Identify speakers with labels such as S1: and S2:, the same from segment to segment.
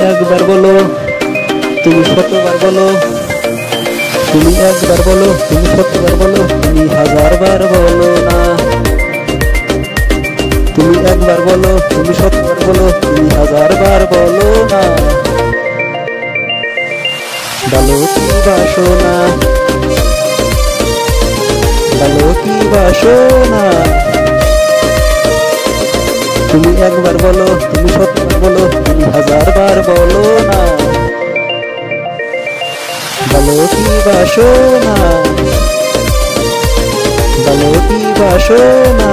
S1: একবার বলো, তুমি শতবার বলো, তুমি একবার বলো, তুমি শতবার বলো, তুমি হাজারবার বলো না। তুমি একবার বলো, তুমি শতবার বলো, তুমি হাজারবার বলো না। বলো কি বাসো না, বলো কি বাসো না। তুমি একবার বলো, তুমি শতবার বলো, তুমি হাজারবার বলো না। বলো কি বাসো না, বলো কি বাসো না।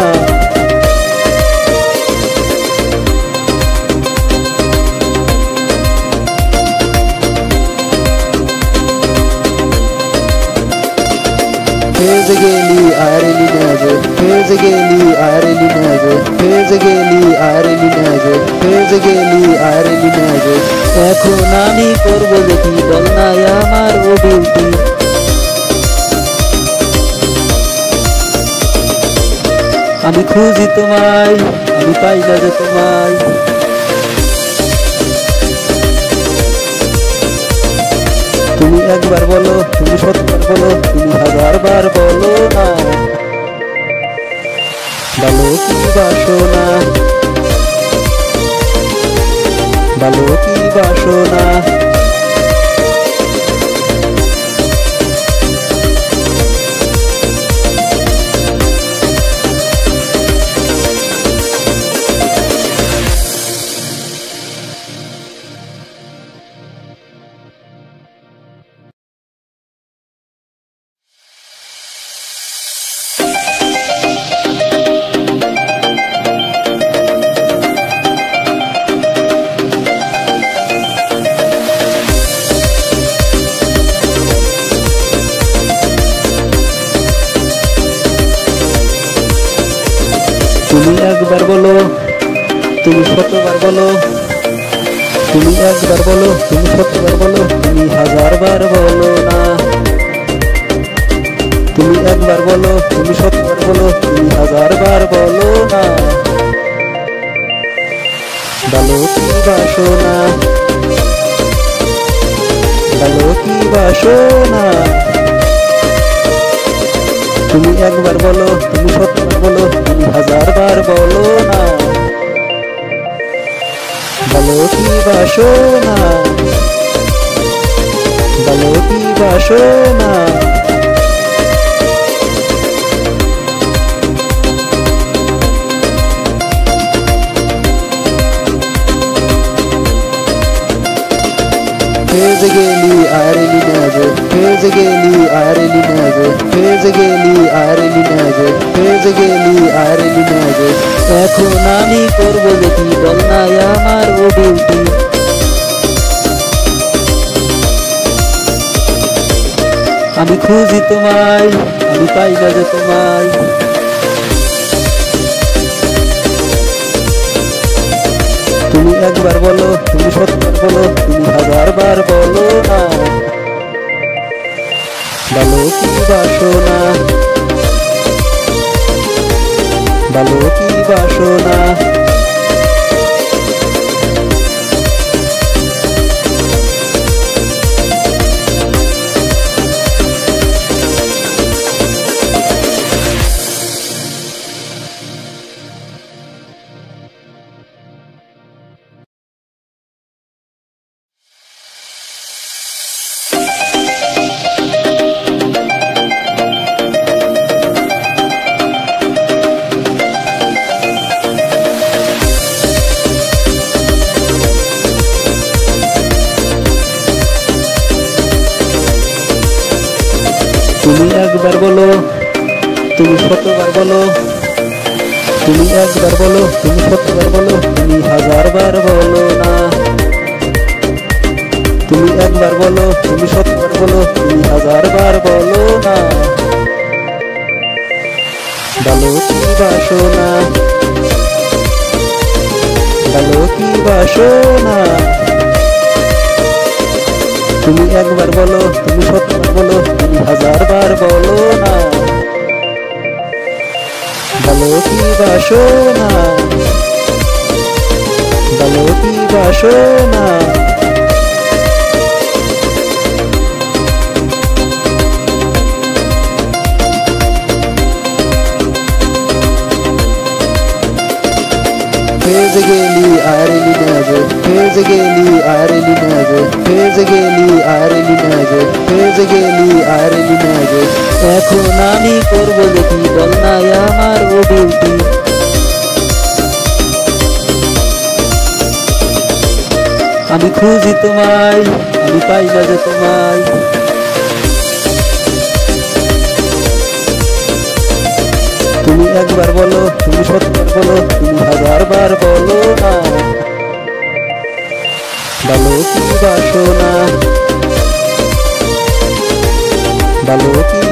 S1: ফেজ গেলি আর এলি না যে, ফেজ গেলি আর এলি না যে, ফেজ গেলি আর এলি না যে, ফেজ গেলি আর এলি না যে। এখন আমি করবো যে কি, বল না আমার ও বিউটি। আমি খুঁজি তোমায়, আমি পাই না যে তোমায়। তুমি একবার বলো, তুমি শতবার বলো, তুমি হাজারবার বলো না। বলো কি বাসো না, বলো কি বাসো না। তুমি একবার বলো, তুমি শতবার বলো, তুমি একবার বলো, তুমি শতবার বলো, তুমি হাজারবার বলো না। তুমি একবার বলো, তুমি শতবার বলো, তুমি হাজারবার বলো না। বলো কি বাসো না, বলো কি বাসো না। তুমি একবার বলো, তুমি শতবার বলো, তুমি হাজারবার বলো না। বলো কি বাসো না, বলো কি বাসো না। ফেজ গেলি আর এলি না যে, ফেজ গেলি আর এলি না যে, ফেজ গেলি আর এলি না যে, ফেজ গেলি আর এলি না যে। এখন আমি করবো যে কি, বল না আমার ও বিউটি। আমি খুঁজি তোমায়, আমি পাই না যে তোমায়। তুমি একবার বলো, তুমি শতবার বলো, তুমি হাজারবার বলো না। বলো কি বাসো না, বলো কি বাসো না। তুমি একবার বলো, তুমি শতবার বলো, তুমি একবার বলো, তুমি শতবার বলো, তুমি হাজারবার বলো না। তুমি একবার বলো, তুমি শতবার বলো, তুমি হাজারবার বলো না। বলো কি বাসো না, বলো কি বাসো না। তুমি একবার বলো, তুমি শতবার বলো, তুমি হাজারবার বলো না। বলো কি বাসো না, বলো কি বাসো না। ফেজে গেলি আয়ারেলি নেবে ফেজে গেলি আয়ারেলি নেবে ফেজে গেলি আয়ারেলি নেবে ফেজে গেলি আয়ারেলি নেবে এখন আমি করবো যে কি বল না আমার ও বিউটি আমি খুঁজি তোমায় আমি পাই না যে তোমায় তুমি একবার বলো তুমি সত্তর বলো তুমি হাজারবার বলো না ভালো কি বাসো না ভালো কি